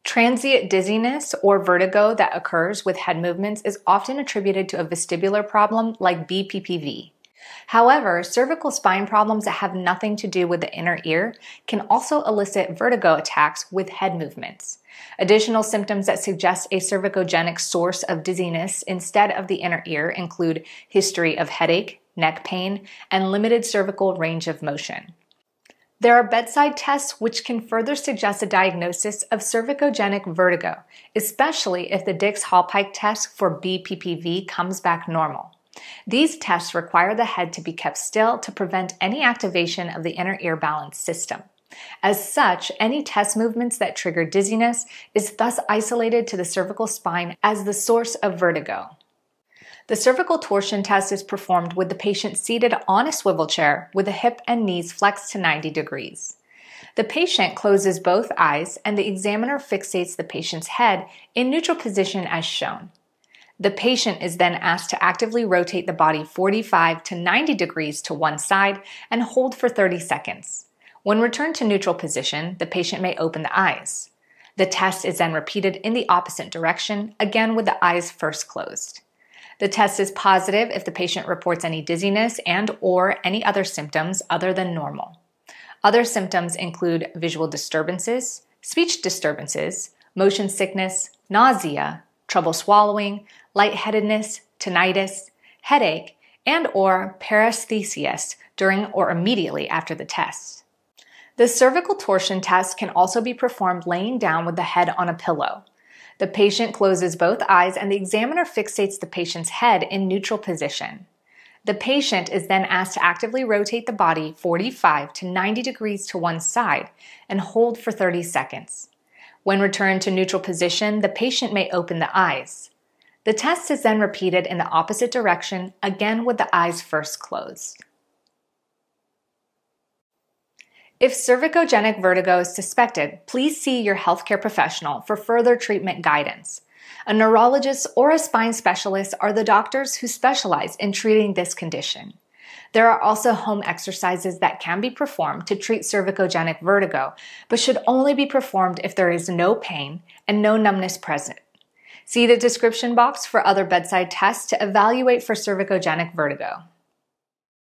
Transient dizziness or vertigo that occurs with head movements is often attributed to a vestibular problem like BPPV. However, cervical spine problems that have nothing to do with the inner ear can also elicit vertigo attacks with head movements. Additional symptoms that suggest a cervicogenic source of dizziness instead of the inner ear include history of headache, neck pain, and limited cervical range of motion. There are bedside tests which can further suggest a diagnosis of cervicogenic vertigo, especially if the Dix-Hallpike test for BPPV comes back normal. These tests require the head to be kept still to prevent any activation of the inner ear balance system. As such, any test movements that trigger dizziness is thus isolated to the cervical spine as the source of vertigo. The cervical torsion test is performed with the patient seated on a swivel chair with the hip and knees flexed to 90 degrees. The patient closes both eyes and the examiner fixates the patient's head in neutral position as shown. The patient is then asked to actively rotate the body 45 to 90 degrees to one side and hold for 30 seconds. When returned to neutral position, the patient may open the eyes. The test is then repeated in the opposite direction, again with the eyes first closed. The test is positive if the patient reports any dizziness and/or any other symptoms other than normal. Other symptoms include visual disturbances, speech disturbances, motion sickness, nausea, trouble swallowing, lightheadedness, tinnitus, headache, and/or paresthesias during or immediately after the test. The cervical torsion test can also be performed laying down with the head on a pillow. The patient closes both eyes and the examiner fixates the patient's head in neutral position. The patient is then asked to actively rotate the body 45 to 90 degrees to one side and hold for 30 seconds. When returned to neutral position, the patient may open the eyes. The test is then repeated in the opposite direction, again with the eyes first closed. If cervicogenic vertigo is suspected, please see your healthcare professional for further treatment guidance. A neurologist or a spine specialist are the doctors who specialize in treating this condition. There are also home exercises that can be performed to treat cervicogenic vertigo, but should only be performed if there is no pain and no numbness present. See the description box for other bedside tests to evaluate for cervicogenic vertigo.